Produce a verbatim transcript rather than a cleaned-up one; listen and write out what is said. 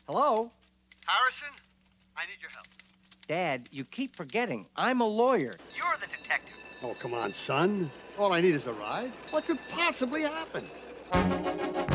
Hello? Harrison, I need your help. Dad, you keep forgetting. I'm a lawyer. You're the detective. Oh, come on, son. All I need is a ride. What could possibly happen?